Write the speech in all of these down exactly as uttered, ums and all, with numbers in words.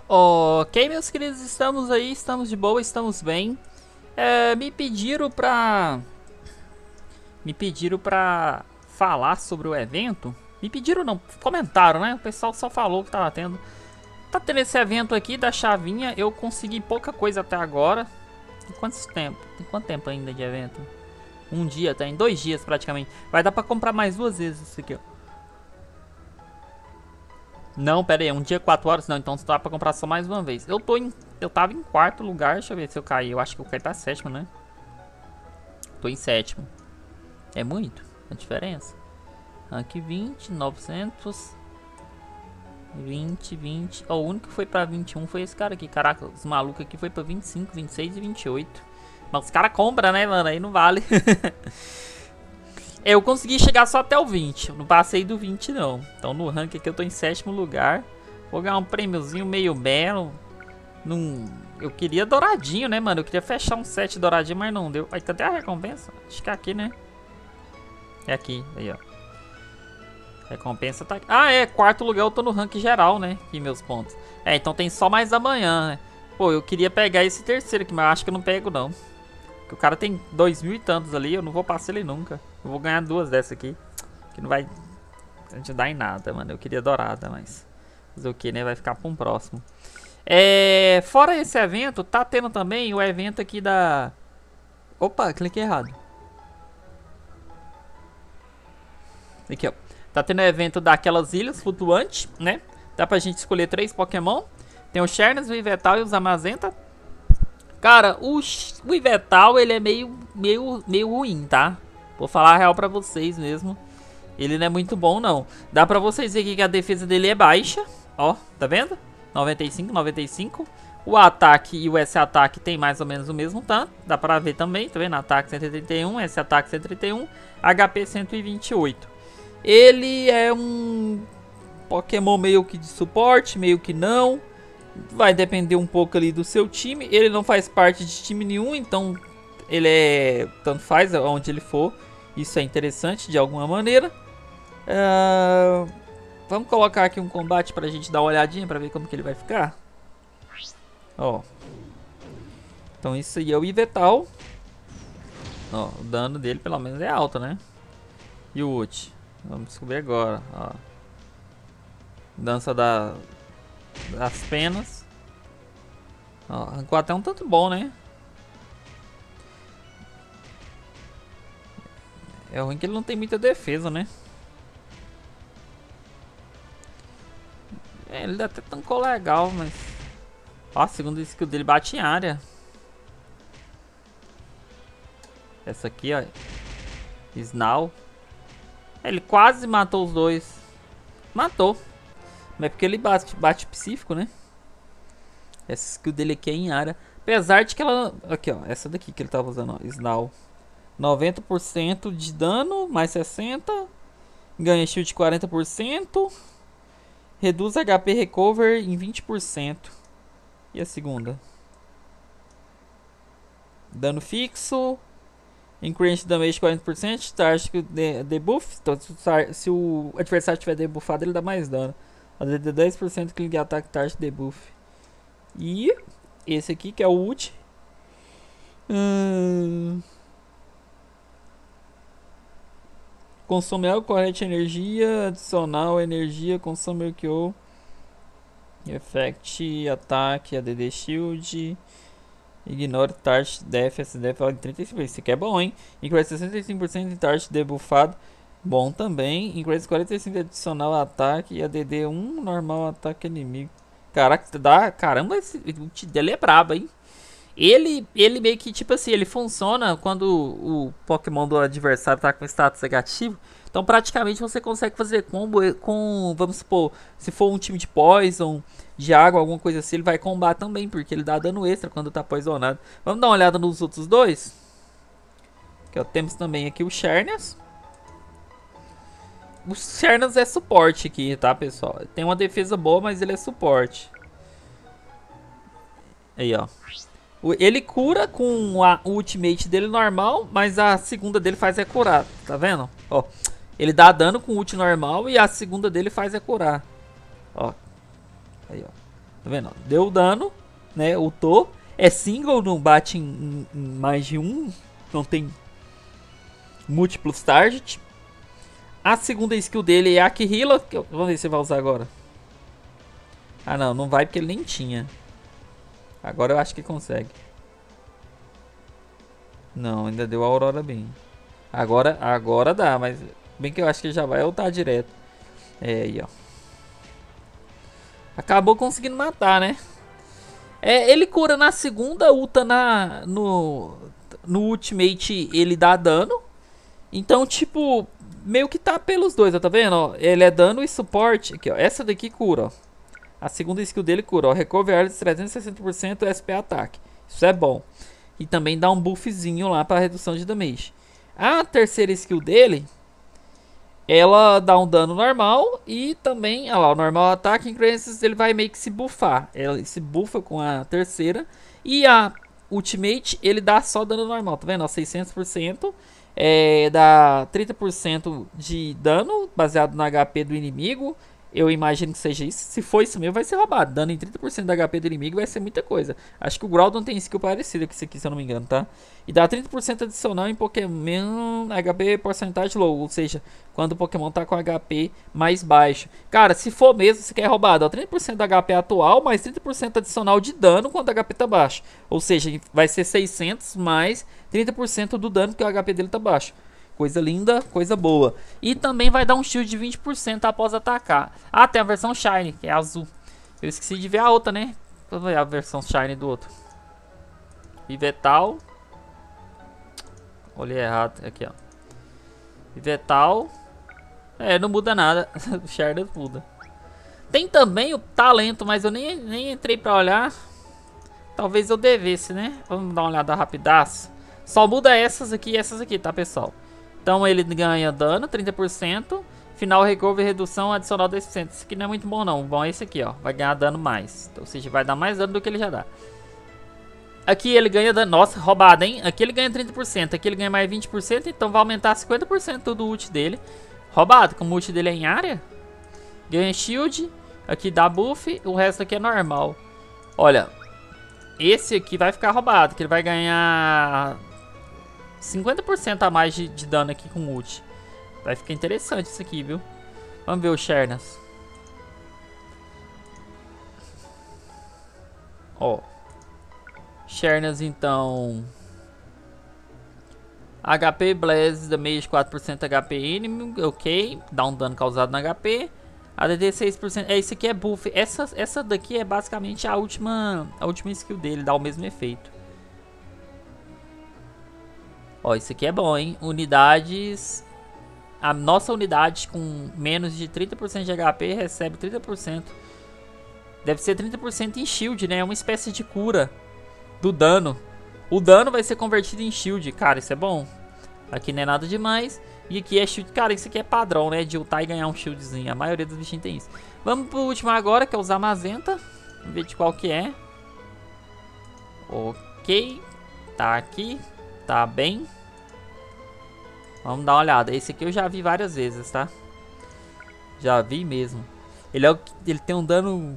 Ok, meus queridos, estamos aí, estamos de boa, estamos bem. É, me pediram pra... Me pediram pra falar sobre o evento. Me pediram não, comentaram, né? O pessoal só falou que tava tendo. Tá tendo esse evento aqui da chavinha, eu consegui pouca coisa até agora. Tem quanto tempo? Tem quanto tempo ainda de evento? Um dia, tá? Em dois dias praticamente. Vai dar pra comprar mais duas vezes isso aqui, ó. Não, pera aí, um dia quatro horas? Não, então dá pra comprar só mais uma vez. Eu tô em. Eu tava em quarto lugar, deixa eu ver se eu caí. Eu acho que eu caí pra sétimo, né? Tô em sétimo. É muito a diferença. Rank vinte, novecentos. vinte, vinte. Ó, o único que foi pra vinte e um foi esse cara aqui. Caraca, os malucos aqui foi pra vinte e cinco, vinte e seis e vinte e oito. Mas os caras compram, né, mano? Aí não vale. Eu consegui chegar só até o vinte. Eu não passei do vinte, não. Então no rank aqui eu tô em sétimo lugar. Vou ganhar um prêmiozinho meio belo. Num... Eu queria douradinho, né, mano? Eu queria fechar um set douradinho, mas não deu. Aí, cadê a recompensa? Acho que é aqui, né? É aqui, aí, ó. Recompensa tá aqui. Ah, é, quarto lugar eu tô no rank geral, né? Aqui, meus pontos. É, então tem só mais amanhã, né? Pô, eu queria pegar esse terceiro aqui, mas eu acho que eu não pego, não. Porque o cara tem dois mil e tantos ali, eu não vou passar ele nunca. Eu vou ganhar duas dessa aqui. Que não vai ajudar em nada, mano. Eu queria dourada, mas... Fazer o que, né? Vai ficar pra um próximo. É, fora esse evento, tá tendo também o evento aqui da... Opa, cliquei errado. Aqui, ó. Tá tendo o evento daquelas ilhas flutuantes, né? Dá pra gente escolher três Pokémon. Tem o Xerneas, o Yveltal e o Zamazenta. Cara, o, o Yveltal, ele é meio, meio, meio ruim, tá? Vou falar a real pra vocês mesmo. Ele não é muito bom, não. Dá pra vocês verem que a defesa dele é baixa. Ó, tá vendo? noventa e cinco, noventa e cinco. O ataque e o S-ataque tem mais ou menos o mesmo tanto. Dá pra ver também, tá vendo? Ataque cento e trinta e um, S-ataque cento e trinta e um, H P cento e vinte e oito. Ele é um Pokémon meio que de suporte, meio que não. Vai depender um pouco ali do seu time. Ele não faz parte de time nenhum, então ele é... tanto faz onde ele for. Isso é interessante de alguma maneira. Uh, vamos colocar aqui um combate pra gente dar uma olhadinha pra ver como que ele vai ficar. Ó. Então isso aí é o Yveltal. Ó, o dano dele pelo menos é alto, né? E o ult? Vamos descobrir agora. Ó. Dança da, das penas. Ó, arrancou até um tanto bom, né? É ruim que ele não tem muita defesa, né? É, ele até tancou legal, mas... Ó, a segunda skill dele bate em área. Essa aqui, ó. Snarl. Ele quase matou os dois. Matou. Mas é porque ele bate, bate psíquico, né? Essa skill dele aqui é em área. Apesar de que ela... Aqui, ó. Essa daqui que ele tava usando, ó. Snarl. noventa por cento de dano, mais sessenta por cento. Ganha shield de quarenta por cento. Reduz H P recover em vinte por cento. E a segunda? Dano fixo. Increase damage quarenta por cento. Start debuff. Então, se o adversário tiver debuffado, ele dá mais dano. A D D dez por cento clique ataque target debuff. E esse aqui que é o ult. Hum... Consome algo, correte energia, adicional energia, consome Q O. Effect, ataque, A D D shield. Ignore target def, S D F trinta e cinco. Esse aqui é bom, hein? Increase sessenta e cinco por cento de target debuffado. Bom também. Increase quarenta e cinco por cento adicional ataque e A D D um normal ataque inimigo. Caraca, dá. Caramba, esse ult dele é brabo, hein? Ele, ele meio que, tipo assim, ele funciona quando o Pokémon do adversário tá com status negativo. Então, praticamente, você consegue fazer combo com, vamos supor, se for um time de Poison, de água, alguma coisa assim, ele vai combar também, porque ele dá dano extra quando tá poisonado. Vamos dar uma olhada nos outros dois? Aqui, ó, temos também aqui o Xerneas. O Xerneas é suporte aqui, tá, pessoal? Tem uma defesa boa, mas ele é suporte. Aí, ó. Ele cura com a ultimate dele normal, mas a segunda dele faz é curar, tá vendo? Ó, ele dá dano com ult normal e a segunda dele faz é curar. Ó, aí ó. Tá vendo? Deu dano, né? Ultou. É single, não bate em, em, em mais de um. Não tem múltiplos target. A segunda skill dele é a Kirilla. Vamos ver se vai usar agora. Ah, não. Não vai porque ele nem tinha. Agora eu acho que consegue. Não, ainda deu a Aurora bem. Agora, agora dá, mas bem que eu acho que já vai ultar direto. É aí, ó. Acabou conseguindo matar, né? É, ele cura na segunda, ulta na, no, no ultimate ele dá dano. Então, tipo, meio que tá pelos dois, ó, tá vendo? Ó, ele é dano e suporte. Aqui, ó, essa daqui cura, ó. A segunda skill dele cura, ó. Recover de trezentos e sessenta por cento S P ataque. Isso é bom. E também dá um buffzinho lá pra redução de damage. A terceira skill dele, ela dá um dano normal e também, olha lá, o normal ataque increases, ele vai meio que se buffar. Ele se buffa com a terceira. E a ultimate, ele dá só dano normal, tá vendo? Ó, seiscentos por cento. É, dá trinta por cento de dano baseado no H P do inimigo. Eu imagino que seja isso. Se for isso mesmo, vai ser roubado. Dano em trinta por cento do H P do inimigo vai ser muita coisa. Acho que o Groudon tem skill parecido com isso aqui, se eu não me engano, tá? E dá trinta por cento adicional em Pokémon H P porcentagem low. Ou seja, quando o Pokémon tá com H P mais baixo. Cara, se for mesmo, você quer roubado. Ó, trinta por cento do H P atual, mais trinta por cento adicional de dano quando o H P tá baixo. Ou seja, vai ser seiscentos mais trinta por cento do dano que o H P dele tá baixo. Coisa linda, coisa boa. E também vai dar um shield de vinte por cento após atacar. Ah, tem a versão Shiny, que é azul. Eu esqueci de ver a outra, né? Vamos ver a versão Shiny do outro. Vivetal. Olhei errado. Aqui, ó. Vivetal. É, não muda nada. O Shiny muda. Tem também o talento, mas eu nem, nem entrei pra olhar. Talvez eu devesse, né? Vamos dar uma olhada rapidaço. Só muda essas aqui e essas aqui, tá, pessoal? Então ele ganha dano, trinta por cento. Final recover, redução adicional dez por cento. Esse aqui não é muito bom não. O bom é esse aqui, ó. Vai ganhar dano mais. Ou seja, vai dar mais dano do que ele já dá. Aqui ele ganha dano. Nossa, roubado, hein? Aqui ele ganha trinta por cento. Aqui ele ganha mais vinte por cento. Então vai aumentar cinquenta por cento do ult dele. Roubado. Como o ult dele é em área. Ganha shield. Aqui dá buff. O resto aqui é normal. Olha. Esse aqui vai ficar roubado. Que ele vai ganhar cinquenta por cento a mais de, de dano aqui com ult. Vai ficar interessante isso aqui, viu? Vamos ver o Shernas. Ó. Shernas, então. H P Blaze, damage quatro por cento H P enemy. Ok. Dá um dano causado no H P. A D D seis por cento. É, isso aqui é buff. Essa, essa daqui é basicamente a última, a última skill dele. Dá o mesmo efeito. Ó, isso aqui é bom, hein? Unidades. A nossa unidade com menos de trinta por cento de H P recebe trinta por cento. Deve ser trinta por cento em shield, né? É uma espécie de cura do dano. O dano vai ser convertido em shield. Cara, isso é bom. Aqui não é nada demais. E aqui é shield. Cara, isso aqui é padrão, né? De ultar e ganhar um shieldzinho. A maioria dos bichinhos tem isso. Vamos pro último agora, que é usar Mazenta. Vamos ver de qual que é. Ok. Tá aqui. Tá bem. Vamos dar uma olhada. Esse aqui eu já vi várias vezes, tá? Já vi mesmo. Ele, é o, ele tem um dano...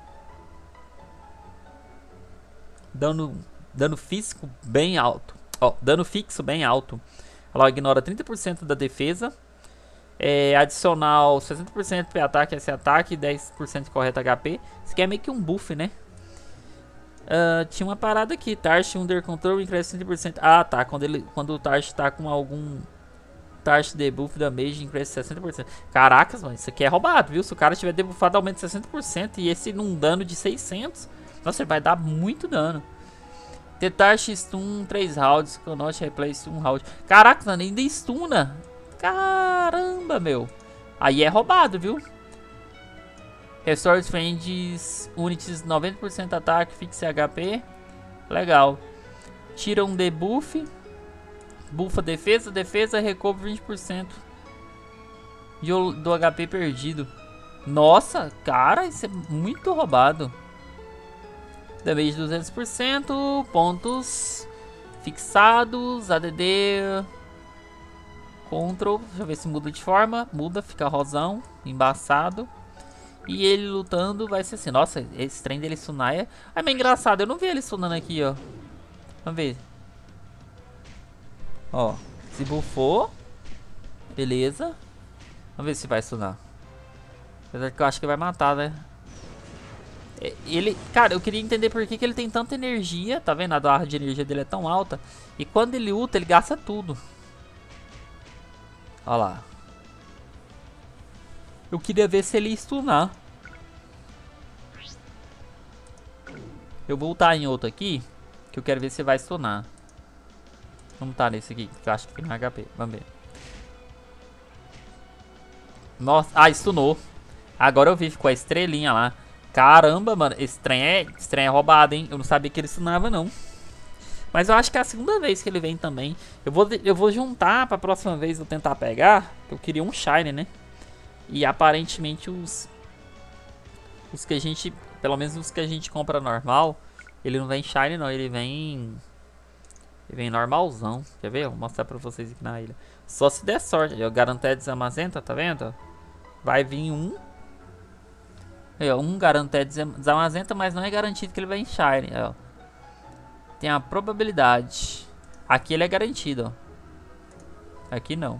Dano, dano físico bem alto. Ó, dano fixo bem alto. Ela ignora trinta por cento da defesa. É, adicional sessenta por cento para ataque, esse ataque, dez por cento de correto H P. Isso aqui é meio que um buff, né? Uh, tinha uma parada aqui. Tarsh Under Control incresce trinta por cento. Ah, tá. Quando, ele, quando o Tarsh tá com algum... Tarsh debuff damage increase sessenta por cento. Caracas, mano, isso aqui é roubado, viu? Se o cara tiver debuffado, aumenta sessenta por cento. E esse num dano de seiscentos. Nossa, ele vai dar muito dano. The Tarsh stun três rounds. Cannot replace um round. Caraca, mano, ainda stuna. Caramba, meu. Aí é roubado, viu? Restore Friends Unities noventa por cento ataque, fixe H P. Legal. Tira um debuff. Bufa defesa, defesa, recover vinte por cento do H P perdido. Nossa, cara, isso é muito roubado. Damage duzentos por cento, pontos fixados, A D D, Control, deixa eu ver se muda de forma. Muda, fica rosão, embaçado. E ele lutando vai ser assim. Nossa, esse trem dele stunar é... é meio engraçado. Eu não vi ele stunando aqui, ó. Vamos ver. Ó, se buffou. Beleza. Vamos ver se vai stunar. Apesar que eu acho que vai matar, né? Ele, cara, eu queria entender por que, que ele tem tanta energia. Tá vendo? A barra de energia dele é tão alta. E quando ele ulta, ele gasta tudo. Olha lá. Eu queria ver se ele ia stunar. Eu vou ultar em outro aqui, que eu quero ver se vai stunar. Vamos tá nesse aqui, que eu acho que tem mais H P. Vamos ver. Nossa, ah, stunou. Agora eu vi, ficou a estrelinha lá. Caramba, mano, esse trem é, esse trem é roubado, hein? Eu não sabia que ele stunava, não. Mas eu acho que é a segunda vez que ele vem também. Eu vou, eu vou juntar pra próxima vez eu tentar pegar. Eu queria um Shine, né? E aparentemente os... Os que a gente... Pelo menos os que a gente compra normal, ele não vem Shine não, ele vem... Ele vem normalzão. Quer ver? Vou mostrar pra vocês aqui na ilha. Só se der sorte. Eu garanto é desamazenta, tá vendo? Vai vir um... É, um garante é desamazenta, mas não é garantido que ele vai em Shine. É, ó. Tem a probabilidade. Aqui ele é garantido, ó. Aqui não.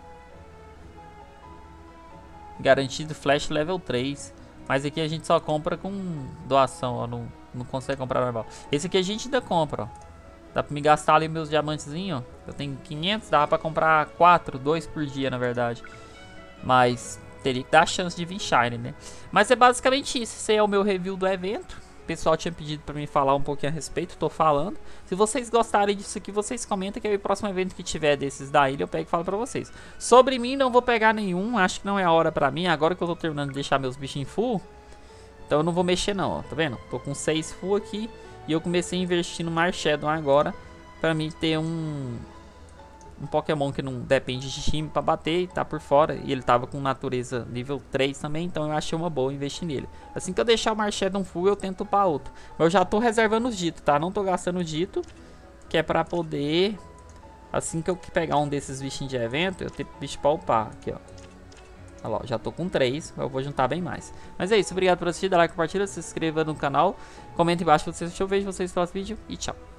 Garantido Flash level três. Mas aqui a gente só compra com doação, ó. Não, não consegue comprar normal. Esse aqui a gente ainda compra, ó. Dá pra me gastar ali meus diamantezinhos, ó. Eu tenho quinhentos, dá pra comprar quatro, dois por dia na verdade. Mas... teria que dar a chance de vir Shine, né? Mas é basicamente isso. Esse é o meu review do evento. O pessoal tinha pedido pra mim falar um pouquinho a respeito. Tô falando. Se vocês gostarem disso aqui, vocês comentam que aí o próximo evento que tiver desses da ilha eu pego e falo pra vocês. Sobre mim, não vou pegar nenhum. Acho que não é a hora pra mim. Agora que eu tô terminando de deixar meus bichinhos full. Então eu não vou mexer não, ó. Tá vendo? Tô com seis full aqui. E eu comecei a investir no Marshadow agora. Pra mim ter um... Um Pokémon que não depende de time pra bater e tá por fora. E ele tava com natureza nível três também. Então eu achei uma boa investir nele. Assim que eu deixar o Marshadow full, eu tento upar outro. Mas eu já tô reservando os dito, tá? Não tô gastando o dito. Que é pra poder... Assim que eu pegar um desses bichinhos de evento, eu tenho bicho pra upar. Aqui, ó. Olha lá, já tô com três. Eu vou juntar bem mais. Mas é isso. Obrigado por assistir. Dá like, compartilha, se inscreva no canal. Comenta embaixo se você assistiu. Eu vejo vocês no próximo vídeo. E tchau.